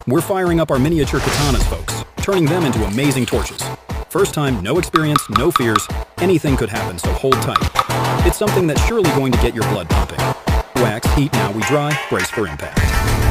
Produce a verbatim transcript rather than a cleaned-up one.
We're firing up our miniature katanas, folks, turning them into amazing torches. First time, no experience, no fears, anything could happen, so hold tight. It's something that's surely going to get your blood pumping. Wax, heat, now we dry, brace for impact.